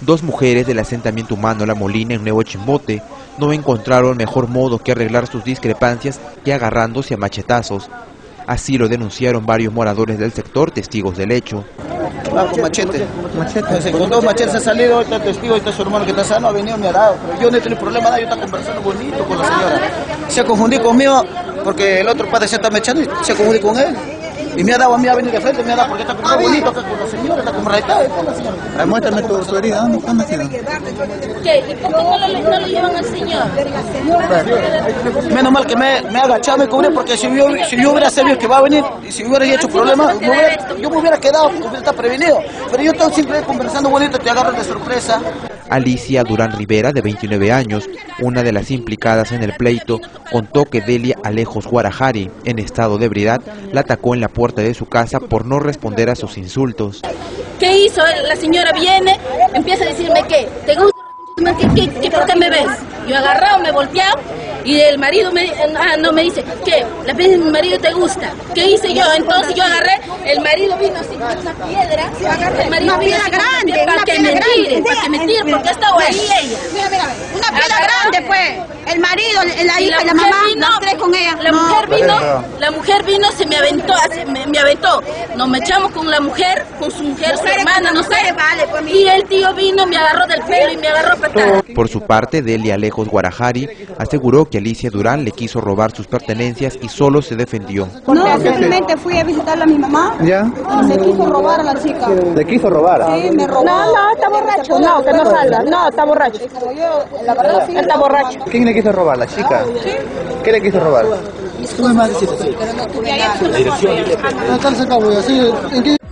Dos mujeres del asentamiento humano La Molina en Nuevo Chimbote no encontraron mejor modo que arreglar sus discrepancias que agarrándose a machetazos. Así lo denunciaron varios moradores del sector, testigos del hecho. Con machete. Con dos machetes ha salido, está testigo, está su hermano que está sano, ha venido, me ha dado. Pero yo no he tenido problema, nada, yo estaba conversando bonito con la señora. Se ha confundido conmigo porque el otro padre se está mechando y se ha confundido con él. Y me ha dado a mí a venir de frente, me ha dado porque está como bonito acá con la señora, está como raitada con la señora. Muéstrame tu herida, ¿dónde está metida? ¿Qué? ¿Y por qué no lo llevan al señor? Menos mal que me ha agachado, me cubré, porque si yo hubiera sabido que va a venir y si hubiera hecho problemas, yo me hubiera quedado, porque hubiera estado prevenido. Pero yo estoy siempre conversando bonito, te agarro de sorpresa. Alicia Durán Rivera, de 29 años, una de las implicadas en el pleito, contó que Delia Alejos Guarajari, en estado de ebriedad, la atacó en la puerta de su casa por no responder a sus insultos. ¿Qué hizo? La señora viene, empieza a decirme ¿qué? ¿Te gusta? ¿Qué por qué me ves? Yo agarrado, me volteado y el marido me dice, ¿qué? Mi marido te gusta. ¿Qué hice yo? Entonces yo agarré, el marido vino así con una piedra, el marido vino así grande, para que me tire, porque estaba ahí ella. Mira, una piedra grande pues. El marido, la hija y la mamá, las tres con ella. La mujer vino, se me aventó, me aventó. Nos echamos con la mujer, con su mujer, su hermana, no sé. Y el tío vino, me agarró del pelo y me agarró patada. Por su parte, Delia Alejos Guarajari aseguró que Alicia Durán le quiso robar sus pertenencias y solo se defendió. No, simplemente fui a visitarla a mi mamá. ¿Ya? Y me quiso robar a la chica. ¿Le quiso robar? Sí, me robó. No, está borracho. No, que no salga. No, está borracho. La verdad sí. Está borracho. ¿Quién le quiso robar? ¿La chica? Sí. ¿Qué le quiso robar? Pero no tuve nada. Acá se acabó, así, ¿en qué?